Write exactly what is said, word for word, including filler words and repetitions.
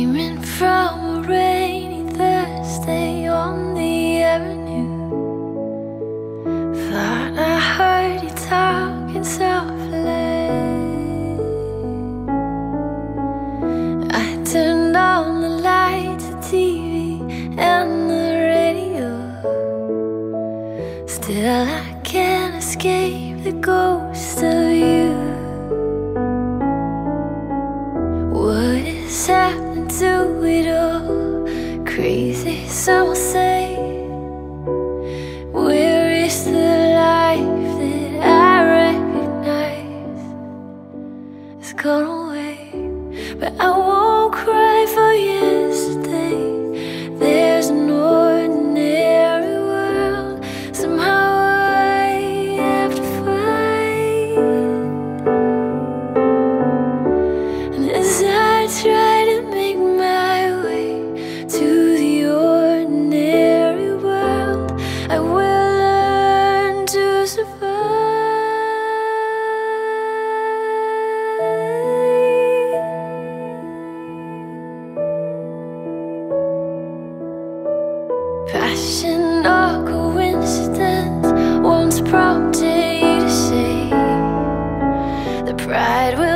Streaming from a rainy Thursday on the avenue, thought I heard you talking softly. I turned on the lights, the T V and the radio. Still I can't escape the ghost of you. What is happening to it all? Crazy, some will say. Where is the life that I recognize? It's gone away, but I won't cry for yesterday. There's an ordinary world somehow I have to find. And as I try to make my way to the ordinary world, I will learn to survive. Passion or coincidence once prompted you to say the pride will